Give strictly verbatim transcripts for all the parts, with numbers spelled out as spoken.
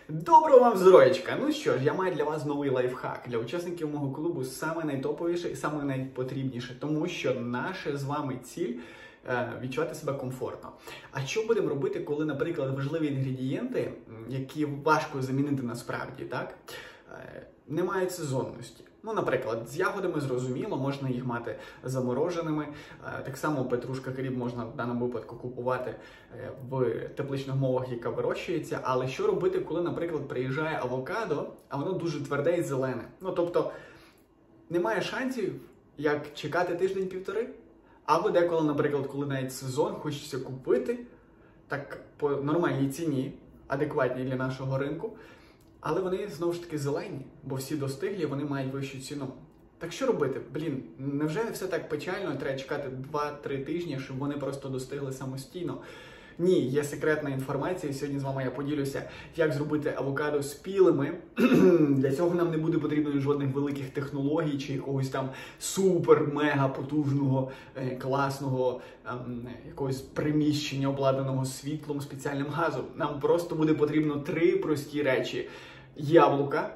Доброго вам здоров'ячка! Ну що ж, я маю для вас новий лайфхак для учасників мого клубу, саме найтоповіше і саме найпотрібніше, тому що наша з вами ціль е, відчувати себе комфортно. А що будемо робити, коли, наприклад, важливі інгредієнти, які важко замінити насправді, так, е, не мають сезонності? Ну, наприклад, з ягодами, зрозуміло, можна їх мати замороженими. Так само петрушка, кріп можна в даному випадку купувати в тепличних умовах, яка вирощується. Але що робити, коли, наприклад, приїжджає авокадо, а воно дуже тверде і зелене? Ну, тобто, немає шансів, як чекати тиждень-півтори. Або деколи, наприклад, коли навіть сезон, хочеться купити, так по нормальній ціні, адекватній для нашого ринку, але вони, знову ж таки, зелені, бо всі достиглі, вони мають вищу ціну. Так що робити? Блін, невже все так печально, треба чекати два-три тижні, щоб вони просто достигли самостійно? Ні, є секретна інформація, і сьогодні з вами я поділюся, як зробити авокадо спілими. Для цього нам не буде потрібно жодних великих технологій чи якогось там супер-мега потужного, класного ем, якогось приміщення, обладнаного світлом, спеціальним газом. Нам просто буде потрібно три прості речі. Яблука.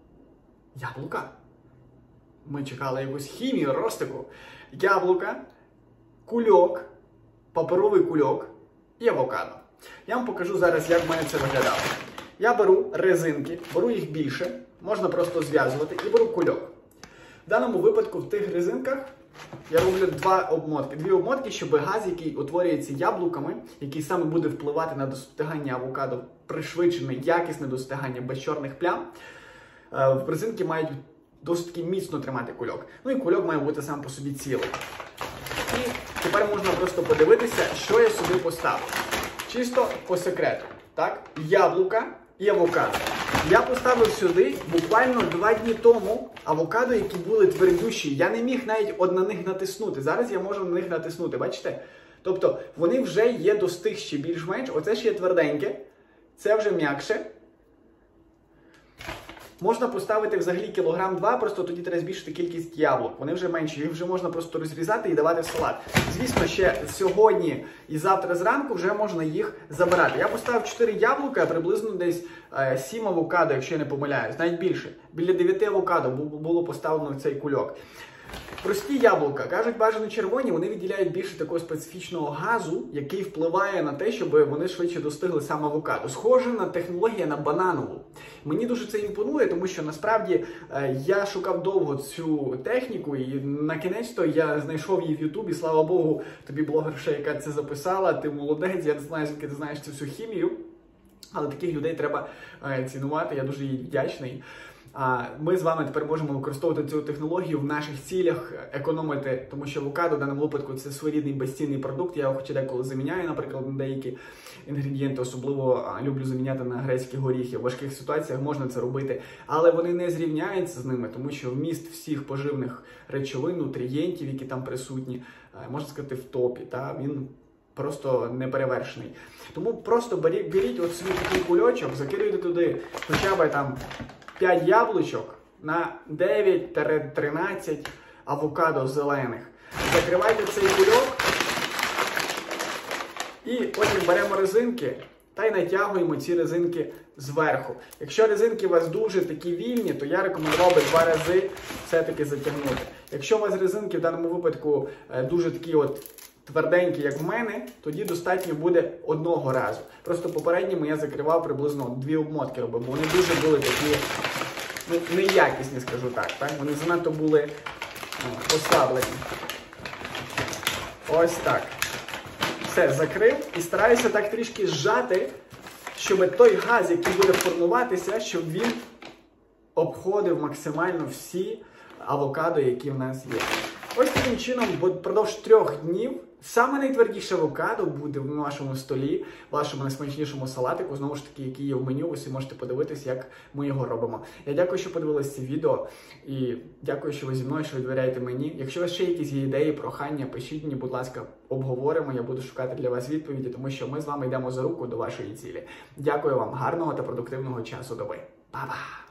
Яблука? Ми чекали якусь хімію, розтику. Яблука, кульок, паперовий кульок і авокадо. Я вам покажу зараз, як в мене це виглядало. Я беру резинки, беру їх більше, можна просто зв'язувати, і беру кульок. В даному випадку в тих резинках я роблю два обмотки. Дві обмотки, щоб газ, який утворюється яблуками, який саме буде впливати на достигання авокадо, пришвидшене, якісне достигання без чорних плям, в резинки мають досить міцно тримати кульок. Ну і кульок має бути сам по собі цілий. І тепер можна просто подивитися, що я сюди поставив. Чисто по секрету. Так? Яблука і авокадо. Я поставив сюди буквально два дні тому авокадо, які були твердющі. Я не міг навіть от на них натиснути. Зараз я можу на них натиснути, бачите? Тобто вони вже є достигші більш-менш. Оце ж є тверденьке, це вже м'якше. Можна поставити взагалі кілограм-два, просто тоді треба збільшити кількість яблук. Вони вже менші, їх вже можна просто розрізати і давати в салат. Звісно, ще сьогодні і завтра зранку вже можна їх забирати. Я поставив чотири яблука, приблизно десь сім авокадо, якщо я не помиляюсь, навіть більше. Біля дев'яти авокадо було поставлено в цей кульок. Прості яблука, кажуть, бажано червоні, вони виділяють більше такого специфічного газу, який впливає на те, щоб вони швидше достигли сам авокадо. Схоже на технологію на бананову. Мені дуже це імпонує, тому що насправді я шукав довго цю техніку і на кінець-то я знайшов її в Ютубі. Слава Богу, тобі блогерша, яка це записала, ти молодець, я не знаю, звідки ти знаєш цю всю хімію, але таких людей треба цінувати, я дуже їй вдячний. Ми з вами тепер можемо використовувати цю технологію в наших цілях, економити, тому що авокадо в даному випадку це своєрідний безцінний продукт. Я його хоч і деколи заміняю, наприклад, на деякі інгредієнти, особливо люблю заміняти на грецькі горіхи. В важких ситуаціях можна це робити, але вони не зрівняються з ними, тому що вміст всіх поживних речовин, нутрієнтів, які там присутні, можна сказати, в топі. Та? Він просто неперевершений. Тому просто беріть, беріть от свій такий кульочок, закидуйте туди хоча б там п'ять яблучок на дев'ять-тринадцять авокадо зелених. Закривайте цей кульок і потім беремо резинки та й натягуємо ці резинки зверху. Якщо резинки у вас дуже такі вільні, то я рекомендував би два рази все-таки затягнути. Якщо у вас резинки в даному випадку дуже такі от тверденькі, як в мене, тоді достатньо буде одного разу. Просто попередніми я закривав приблизно дві обмотки робив, бо вони дуже були такі, ну, неякісні, скажу так, так? Вони занадто були послаблені. Ось так. Все, закрив і стараюся так трішки зжати, щоб той газ, який буде формуватися, щоб він обходив максимально всі авокадо, які в нас є. Ось таким чином, впродовж трьох днів, саме найтвердіше авокадо буде в вашому столі, в вашому найсмачнішому салатику, знову ж таки, який є в меню, ви всі можете подивитись, як ми його робимо. Я дякую, що подивилися це відео, і дякую, що ви зі мною, що ви довіряєте мені. Якщо у вас ще якісь є ідеї, прохання, пишіть мені, будь ласка, обговоримо, я буду шукати для вас відповіді, тому що ми з вами йдемо за руку до вашої цілі. Дякую вам, гарного та продуктивного часу доби. Па-па!